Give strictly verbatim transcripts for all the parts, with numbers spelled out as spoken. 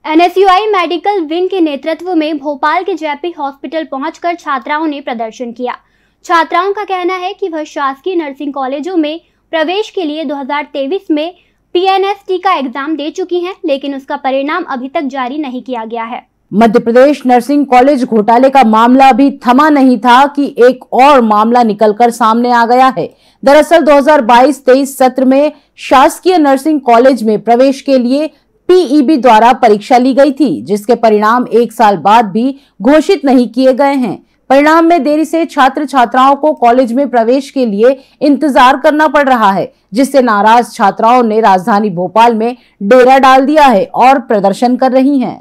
N S U I medical wing के नेतृत्व में भोपाल के जे पी हॉस्पिटल पहुंचकर छात्राओं ने प्रदर्शन किया। छात्राओं का कहना है कि वह शासकीय नर्सिंग कॉलेजों में प्रवेश के लिए दो हज़ार तेईस में पी एन एस टी का एग्जाम दे चुकी हैं, लेकिन उसका परिणाम अभी तक जारी नहीं किया गया है। मध्य प्रदेश नर्सिंग कॉलेज घोटाले का मामला अभी थमा नहीं था कि एक और मामला निकलकर सामने आ गया है। दरअसल दो हज़ार बाईस तेईस सत्र में शासकीय नर्सिंग कॉलेज में प्रवेश के लिए पी ई बी द्वारा परीक्षा ली गई थी, जिसके परिणाम एक साल बाद भी घोषित नहीं किए गए हैं। परिणाम में देरी से छात्र छात्राओं को कॉलेज में प्रवेश के लिए इंतजार करना पड़ रहा है, जिससे नाराज छात्राओं ने राजधानी भोपाल में डेरा डाल दिया है और प्रदर्शन कर रही हैं।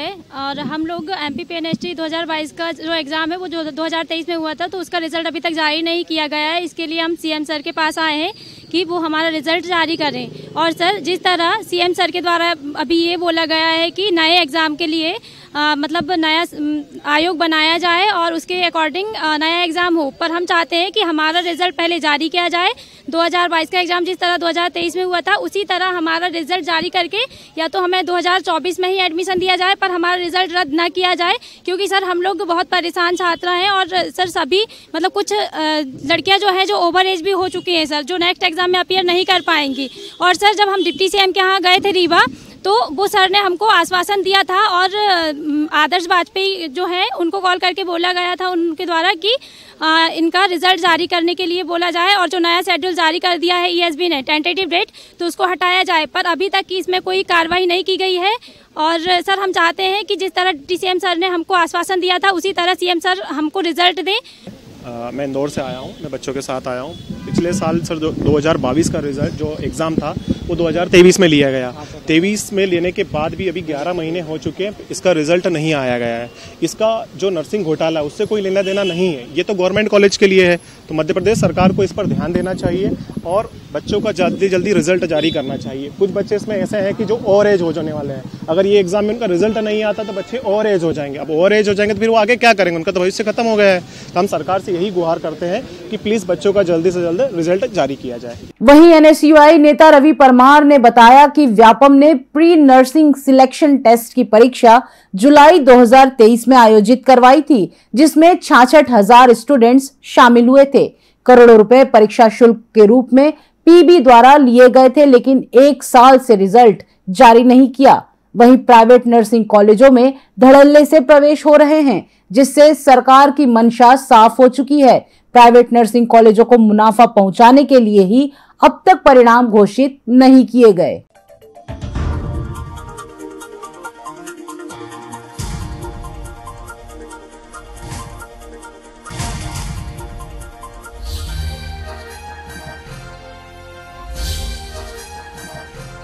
और हम लोग M P P N S T दो हज़ार बाईस का जो एग्जाम है वो जो दो हज़ार तेईस में हुआ था, तो उसका रिजल्ट अभी तक जारी नहीं किया गया है। इसके लिए हम सी एम सर के पास आए हैं कि वो हमारा रिजल्ट जारी करें। और सर, जिस तरह सी एम सर के द्वारा अभी ये बोला गया है कि नए एग्जाम के लिए आ, मतलब नया आयोग बनाया जाए और उसके अकॉर्डिंग नया एग्जाम हो, पर हम चाहते हैं कि हमारा रिजल्ट पहले जारी किया जाए। दो हज़ार बाईस का एग्जाम जिस तरह दो हज़ार तेईस में हुआ था, उसी तरह हमारा रिजल्ट जारी करके या तो हमें दो हज़ार चौबीस में ही एडमिशन दिया जाए, पर हमारा रिजल्ट रद्द ना किया जाए। क्योंकि सर, हम लोग बहुत परेशान छात्र हैं और सर सभी मतलब कुछ लड़कियां जो है जो ओवर एज भी हो चुकी हैं सर, जो नेक्स्ट एग्जाम में अपीयर नहीं कर पाएंगी। और सर, जब हम डिप्टी सी एम के यहाँ गए थे रीवा, तो वो सर ने हमको आश्वासन दिया था और आदर्श वाजपेयी जो है उनको कॉल करके बोला गया था उनके द्वारा कि आ, इनका रिजल्ट जारी करने के लिए बोला जाए और जो नया शेड्यूल जारी कर दिया है ई एस बी ने टेंटेटिव डेट, तो उसको हटाया जाए। पर अभी तक की इसमें कोई कार्रवाई नहीं की गई है। और सर, हम चाहते हैं कि जिस तरह डी सी एम सर ने हमको आश्वासन दिया था, उसी तरह सी एम सर हमको रिजल्ट दें। आ, मैं इंदौर से आया हूँ, मैं बच्चों के साथ आया हूँ। पिछले साल सर दो हज़ार बाईस का रिजल्ट जो एग्ज़ाम था वो दो हज़ार तेईस में लिया गया। तेईस में लेने के बाद भी अभी ग्यारह महीने हो चुके हैं, इसका रिजल्ट नहीं आया गया है। इसका जो नर्सिंग घोटाला है उससे कोई लेना देना नहीं है, ये तो गवर्नमेंट कॉलेज के लिए है। तो मध्य प्रदेश सरकार को इस पर ध्यान देना चाहिए और बच्चों का जल्दी जल्दी रिजल्ट जारी करना चाहिए। कुछ बच्चे इसमें ऐसे हैं कि जो ओवर एज हो जाने वाले हैं। अगर ये एग्जाम में उनका रिजल्ट नहीं आता तो बच्चे ओवर एज हो जाएंगे। अब ओवर एज हो जाएंगे तो फिर वो आगे क्या करेंगे, उनका तो भविष्य खत्म हो गया है। तो हम सरकार से यही गुहार करते हैं कि प्लीज बच्चों का जल्दी से जल्द रिजल्ट जारी किया जाए। वहीं एन एस यू आई नेता रवि परमार ने बताया कि व्यापम ने प्री नर्सिंग सिलेक्शन टेस्ट की परीक्षा जुलाई दो हज़ार तेईस में आयोजित करवाई थी, जिसमें छियासठ हजार स्टूडेंट्स शामिल हुए थे। करोड़ों रुपए परीक्षा शुल्क के रूप में पी बी द्वारा लिए गए थे, लेकिन एक साल से रिजल्ट जारी नहीं किया। वहीं प्राइवेट नर्सिंग कॉलेजों में धड़ल्ले से प्रवेश हो रहे हैं, जिससे सरकार की मंशा साफ हो चुकी है। प्राइवेट नर्सिंग कॉलेजों को मुनाफा पहुंचाने के लिए ही अब तक परिणाम घोषित नहीं किए गए।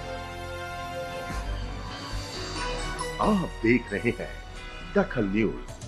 आप देख रहे हैं दखल न्यूज।